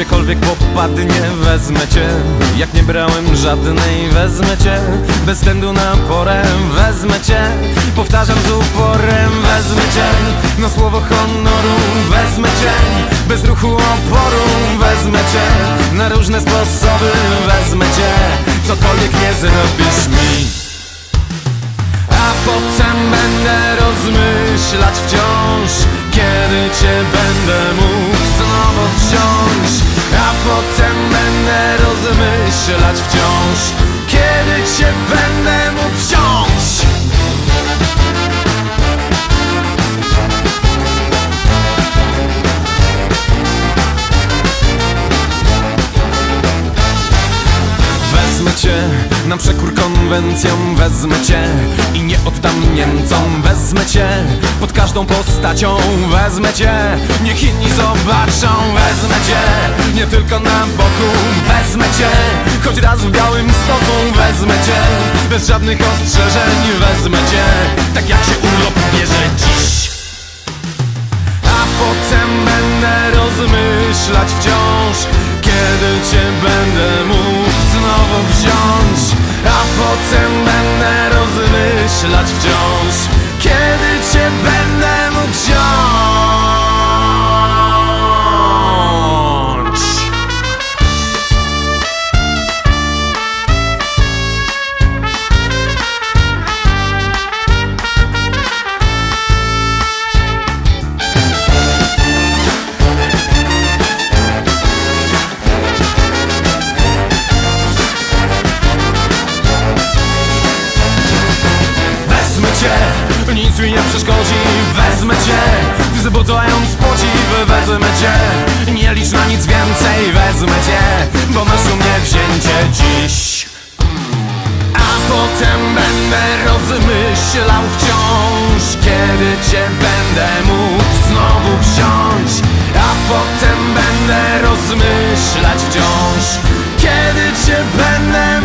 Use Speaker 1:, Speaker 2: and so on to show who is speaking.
Speaker 1: Gdziekolwiek popadnie, wezmę cię. Jak nie brałem żadnej, wezmę cię. Bez względu na porę, wezmę cię. Powtarzam z uporem, wezmę cię. Na słowo honoru, wezmę cię. Bez ruchu oporu, wezmę cię. Na różne sposoby, wezmę cię. Cokolwiek nie zrobisz mi. A potem będę rozmyślać wciąż, kiedy cię będę mógł znowu wziąć. A potem będę rozmyślać wciąż, kiedy cię będę mógł wziąć. Wezmę cię na przekór konwencjom, wezmę cię i nie oddam Niemcom. Wezmę cię pod każdą postacią, wezmę cię, niech inni zobaczą. Wezmę cię nie tylko na boku, wezmę cię choć raz w Białymstoku. Wezmę cię bez żadnych ostrzeżeń, wezmę cię tak jak się urlop bierze dziś. A potem będę rozmyślać wciąż, kiedy cię będę mógł znowu wziąć. A potem będę rozmyślać wciąż, kiedy cię będę mógł wziąć. Nic mi nie przeszkodzi, wezmę cię. Wzbudzając podziw, wezmę cię. Nie licz na nic więcej, wezmę cię, bo masz u mnie wzięcie dziś. A potem będę rozmyślał wciąż, kiedy cię będę mógł znowu wziąć. A potem będę rozmyślać wciąż, kiedy cię będę